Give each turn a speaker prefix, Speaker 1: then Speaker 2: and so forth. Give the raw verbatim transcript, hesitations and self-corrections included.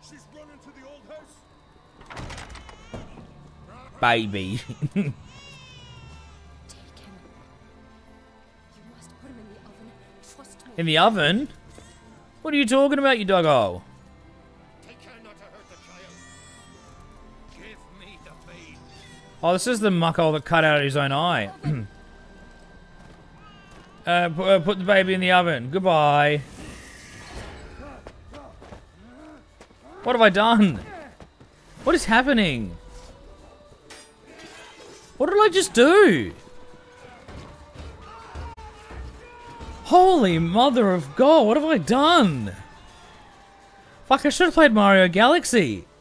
Speaker 1: She's run into the old house.
Speaker 2: Baby.
Speaker 3: Take him. You must put him in the oven. Trust me.
Speaker 2: In the oven? What are you talking about, you doggo?
Speaker 1: Take care not to hurt the child. Give me the babe.
Speaker 2: Oh, this is the muckhole that cut out his own eye. uh, pu uh, put the baby in the oven. Goodbye. What have I done? What is happening? What did I just do? Holy mother of God, what have I done? Fuck, I should have played Mario Galaxy.